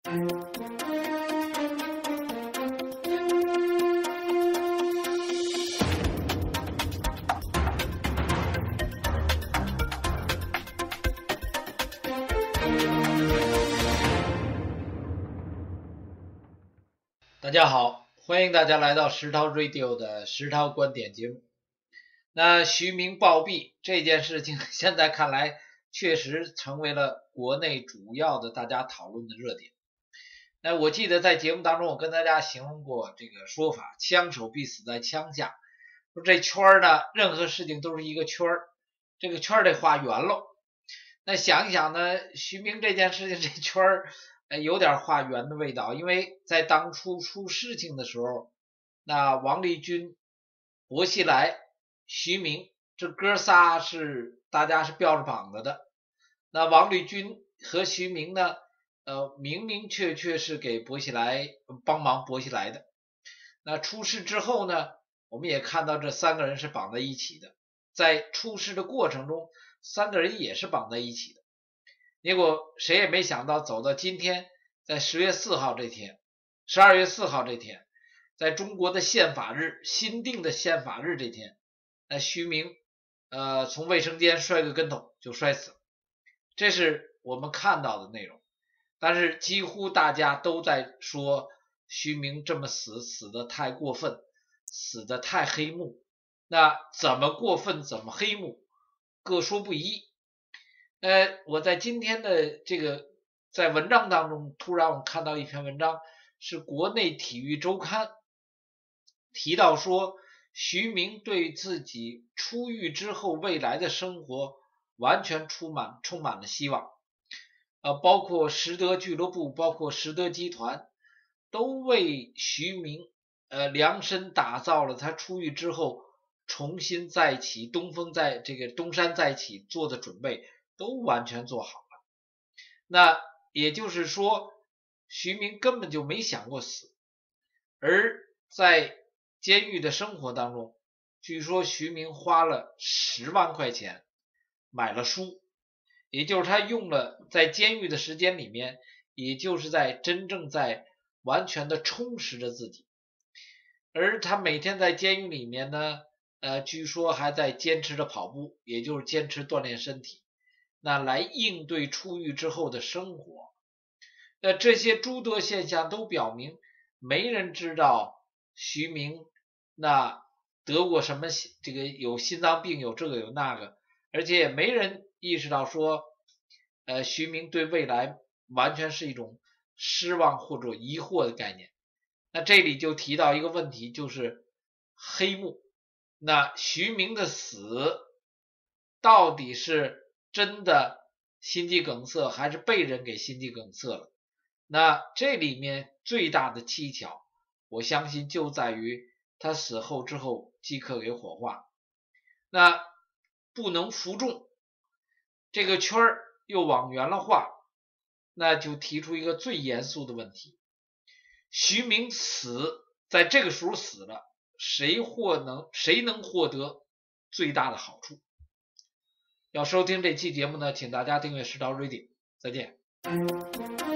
大家好，欢迎大家来到石涛 Radio 的石涛观点节目。那徐明暴毙这件事情，现在看来确实成为了国内主要的大家讨论的热点。那我记得在节目当中，我跟大家形容过这个说法：枪手必死在枪下。说这圈呢，任何事情都是一个圈，这个圈得画圆喽。那想一想呢，徐明这件事情这圈有点画圆的味道，因为在当初出事情的时候，那王立军、薄熙来、徐明这哥仨大家是吊着膀子的。那王立军和徐明呢，明明确确是给薄熙来帮忙薄熙来的。那出事之后呢，我们也看到这三个人是绑在一起的，在出事的过程中，三个人也是绑在一起的。结果谁也没想到，走到今天，在10月4号这天，12月4号这天，在中国的宪法日，新定的宪法日这天，徐明从卫生间摔个跟头就摔死了。这是我们看到的内容。但是几乎大家都在说徐明这么死得太过分，死得太黑幕。那怎么过分怎么黑幕，各说不一。我在今天的这个在文章当中，突然我看到一篇文章，是国内体育周刊提到说，徐明对自己出狱之后未来的生活完全充满了希望。包括实德俱乐部，包括实德集团，都为徐明量身打造了他出狱之后重新再起东山再起做的准备，都完全做好了。那也就是说，徐明根本就没想过死。而在监狱的生活当中，据说徐明花了10万块钱买了书，也就是他用了在监狱的时间里面，也就是真正在完全的充实着自己。而他每天在监狱里面呢，据说还在坚持着跑步，也就是坚持锻炼身体，那来应对出狱之后的生活。这些诸多现象都表明，没人知道徐明那得过什么，这个有心脏病，有这个有那个，而且也没人意识到说，徐明对未来完全是一种失望或者疑惑的概念。那这里就提到一个问题，就是黑幕。那徐明的死到底是真的心肌梗塞，还是被人给心肌梗塞了？那这里面最大的蹊跷，我相信就在于他死后之后即刻给火化。那不能服众，这个圈又往圆了画，那就提出一个最严肃的问题：徐明在这个时候死了，谁能获得最大的好处？要收听这期节目呢，请大家订阅石涛 Radio， 再见。